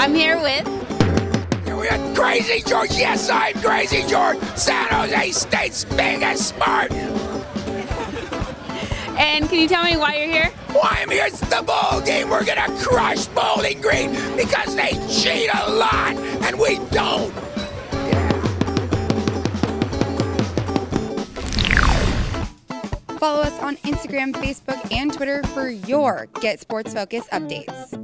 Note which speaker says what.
Speaker 1: I'm here with...
Speaker 2: We're Crazy George. Yes, I'm Crazy George, San Jose State's biggest Spartan.
Speaker 1: And can you tell me why you're here?
Speaker 2: Why I'm here? It's the bowl game. We're going to crush Bowling Green because they cheat a lot and we don't.
Speaker 3: Follow us on Instagram, Facebook, and Twitter for your Get Sports Focus updates.